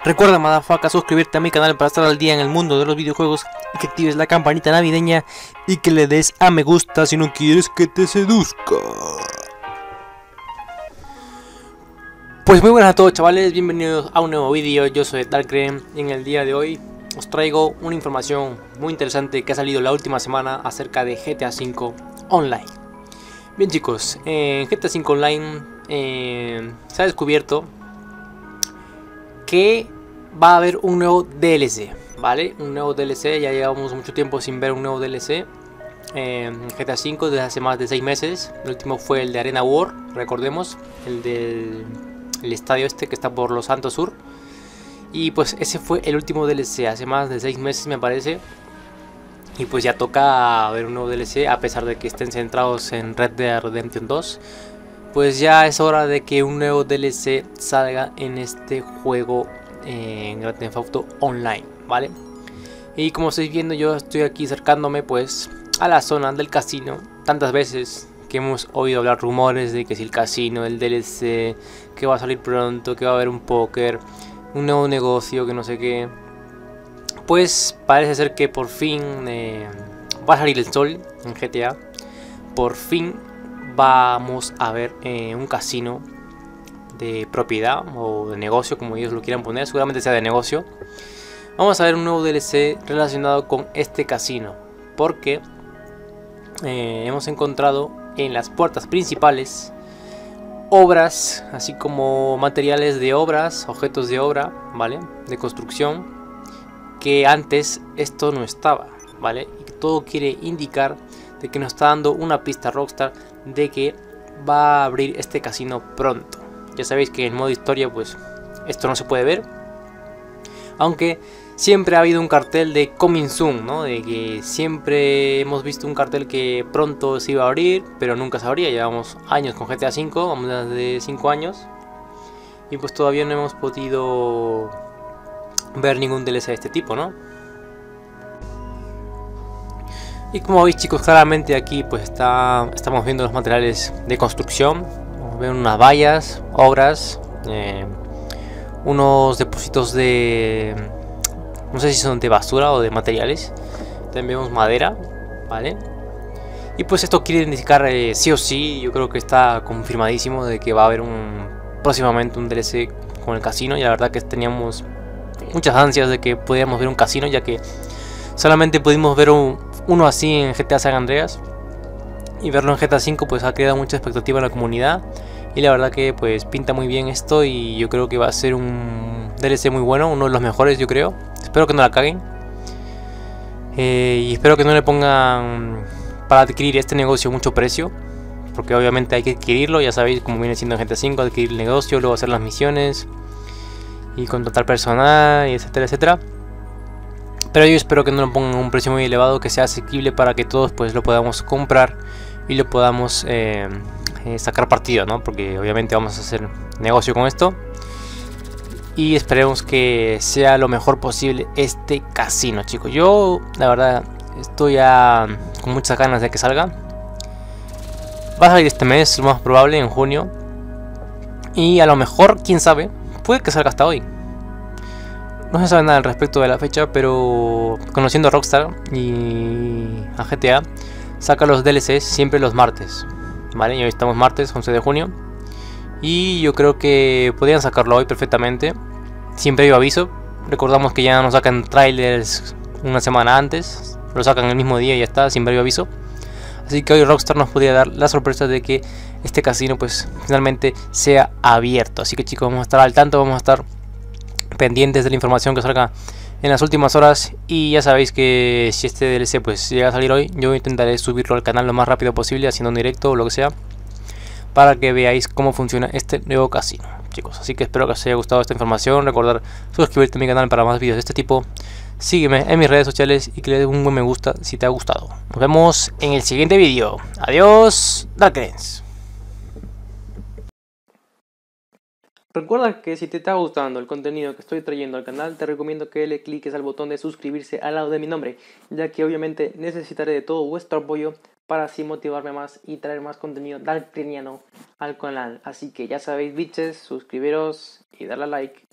Recuerda, madafaca, suscribirte a mi canal para estar al día en el mundo de los videojuegos y que actives la campanita navideña y que le des a me gusta si no quieres que te seduzca. Pues muy buenas a todos, chavales, bienvenidos a un nuevo vídeo. Yo soy Darkren y en el día de hoy os traigo una información muy interesante que ha salido la última semana acerca de GTA V Online. Bien, chicos, en GTA V Online se ha descubierto que va a haber un nuevo DLC, ¿vale? Un nuevo DLC, ya llevamos mucho tiempo sin ver un nuevo DLC en GTA V desde hace más de 6 meses. El último fue el de Arena War, recordemos, el del estadio este que está por Los Santos Sur. Y pues ese fue el último DLC, hace más de 6 meses me parece. Y pues ya toca ver un nuevo DLC, a pesar de que estén centrados en Red Dead Redemption 2. Pues ya es hora de que un nuevo DLC salga en este juego en Grand Theft Auto Online, ¿vale? Y como estáis viendo, yo estoy aquí acercándome pues a la zona del casino. Tantas veces que hemos oído hablar rumores de que si el casino, el DLC, que va a salir pronto, que va a haber un póker, un nuevo negocio, que no sé qué. Pues parece ser que por fin va a salir el sol en GTA. Por fin vamos a ver un casino de propiedad o de negocio, como ellos lo quieran poner, seguramente sea de negocio. Vamos a ver un nuevo DLC relacionado con este casino, porque hemos encontrado en las puertas principales obras, así como materiales de obras, objetos de obra, ¿vale? De construcción, que antes esto no estaba, ¿vale? Y todo quiere indicar de que nos está dando una pista Rockstar de que va a abrir este casino pronto. Ya sabéis que en modo historia pues esto no se puede ver, aunque siempre ha habido un cartel de Coming Soon, ¿no? De que siempre hemos visto un cartel que pronto se iba a abrir, pero nunca se abría. Llevamos años con GTA V, vamos desde 5 años, y pues todavía no hemos podido ver ningún DLC de este tipo, ¿no? Y como veis, chicos, claramente aquí pues estamos viendo los materiales de construcción. Ven unas vallas, obras, unos depósitos de, no sé si son de basura o de materiales. También vemos madera, ¿vale? Y pues esto quiere indicar sí o sí, yo creo que está confirmadísimo de que va a haber próximamente un DLC con el casino. Y la verdad que teníamos muchas ansias de que pudiéramos ver un casino, ya que solamente pudimos ver uno así en GTA San Andreas, y verlo en GTA V pues ha creado mucha expectativa en la comunidad. Y la verdad que pues pinta muy bien esto, y yo creo que va a ser un DLC muy bueno, uno de los mejores, yo creo. Espero que no la caguen, y espero que no le pongan para adquirir este negocio mucho precio, porque obviamente hay que adquirirlo. Ya sabéis cómo viene siendo en GTA V, adquirir el negocio, luego hacer las misiones y contratar personal, y etcétera, etcétera. Pero yo espero que no lo pongan a un precio muy elevado, que sea asequible para que todos pues lo podamos comprar y lo podamos sacar partido, ¿no? Porque obviamente vamos a hacer negocio con esto, y esperemos que sea lo mejor posible este casino, chicos. Yo la verdad estoy ya con muchas ganas de que salga. Va a salir este mes, lo más probable en junio, y a lo mejor, quién sabe, puede que salga hasta hoy. No se sabe nada al respecto de la fecha, pero conociendo a Rockstar y a GTA, saca los DLCs siempre los martes, ¿vale? Y hoy estamos martes 11 de junio, y yo creo que podrían sacarlo hoy perfectamente, sin previo aviso. Recordamos que ya nos sacan trailers una semana antes, lo sacan el mismo día y ya está, sin previo aviso. Así que hoy Rockstar nos podría dar la sorpresa de que este casino pues finalmente sea abierto. Así que, chicos, vamos a estar al tanto, vamos a estar pendientes de la información que salga en las últimas horas. Y ya sabéis que si este DLC pues llega a salir hoy, yo intentaré subirlo al canal lo más rápido posible, haciendo un directo o lo que sea, para que veáis cómo funciona este nuevo casino, chicos. Así que espero que os haya gustado esta información. Recordar suscribirte a mi canal para más vídeos de este tipo. Sígueme en mis redes sociales y que le des un buen me gusta si te ha gustado. Nos vemos en el siguiente vídeo. Adiós, Darkrens. Recuerda que si te está gustando el contenido que estoy trayendo al canal, te recomiendo que le cliques al botón de suscribirse al lado de mi nombre, ya que obviamente necesitaré de todo vuestro apoyo para así motivarme más y traer más contenido darkreniano al canal. Así que ya sabéis, bitches, suscribiros y darle a like.